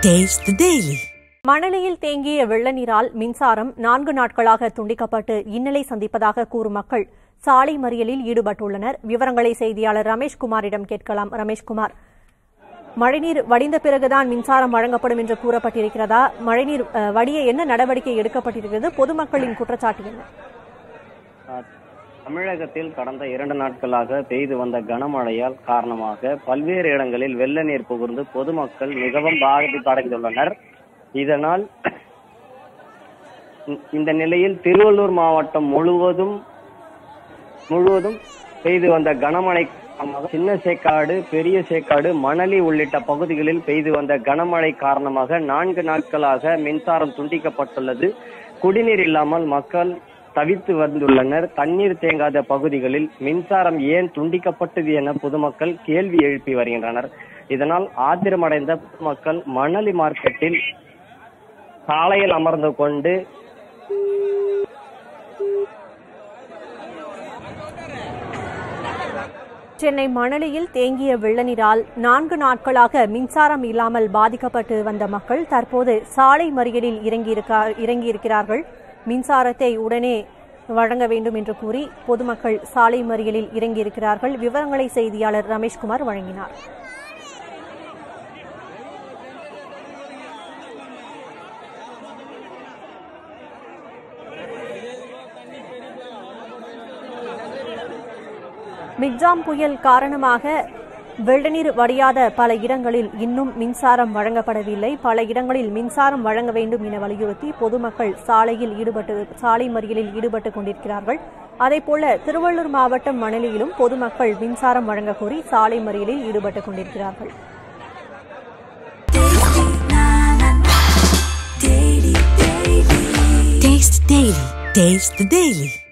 Taste the Daily. மணலியில் தேங்கிய வெள்ள நீரால் மின்சாரம் 4 நாட்களாக துண்டிக்கப்பட்டு இன்னலை சந்திப்பதாக கூறும் மக்கள் சாலை மறியலில் ஈடுபட்டுள்ளனர். விவரங்களை செய்தியாளர் ரமேஷ்குமாரிடம் கேட்கலாம். ரமேஷ்குமார், மழைநீர் வடிந்த பிறகுதான் மின்சாரம் வழங்கப்படும் என்று கூறப்பட்டிருக்கிறதா? மழைநீர் வடிய என்ன நடவடிக்கை எடுக்கப்பட்டிருக்கிறது? பொதுமக்களின் குற்றச்சாட்டு என்ன? தமிழகத்தில் கடந்த 2 நாட்களாக பெய்து வந்த கனமழையால் காரணமாக பல்வேறு இடங்களில் வெள்ள நீர் புகுந்து பொதுமக்கள் மிகவும் பாதிப்படைந்துள்ளனர். இதனால் இந்த நிலையில் திருவள்ளூர் மாவட்டம் முழுவதும் பெய்து வந்த கனமழை சின்ன சேக்காடு, பெரிய சேக்காடு, மணலி உள்ளிட்ட பகுதிகளில் பெய்து வந்த கனமழை காரணமாக 4 நாட்களாக மின்சாரம் துண்டிக்கப்பட்டுள்ளது. குடிநீர் இல்லாமல் மக்கள் தவித்து வந்துள்ளனர். தண்ணீர் தேங்காத பகுதிகளில் மின்சாரம் ஏன் துண்டிக்கப்பட்டது என பொதுமக்கள் கேள்வி எழுப்பி வருகின்றனர். இதனால் ஆத்திரமடைந்த பொதுமக்கள் மணலி மார்க்கெட்டில் சாலையில் அமர்ந்து கொண்டு சென்னை மணலியில் தேங்கிய வெள்ளநீரால் 4 நாட்களாக மின்சாரம் இல்லாமல் பாதிக்கப்பட்டு வந்த மக்கள் தற்போது சாலை மறியலில் இறங்கியிருக்கிறார்கள். மின்சாரத்தை உடனே வழங்க வேண்டும் என்று கூறி பொதுமக்கள் சாலை மறியலில் இறங்கியிருக்கிறார்கள். விவரங்களை செய்தியாளர் ரமேஷ்குமார் வழங்கினார். மிக்ஜாம் புயல் காரணமாக வெள்ளநீர் வடியாத பல இடங்களில் இன்னும் மின்சாரம் வழங்கப்படவில்லை. பல இடங்களில் மின்சாரம் வழங்க வேண்டும் என வலியுறுத்தி பொதுமக்கள் சாலை மறியலில் ஈடுபட்டுக் கொண்டிருக்கிறார்கள். அதேபோல திருவள்ளூர் மாவட்டம் மணலியிலும் பொதுமக்கள் மின்சாரம் வழங்க கோரி சாலை மறியலில் ஈடுபட்டுக் கொண்டிருக்கிறார்கள். Taste the Daily.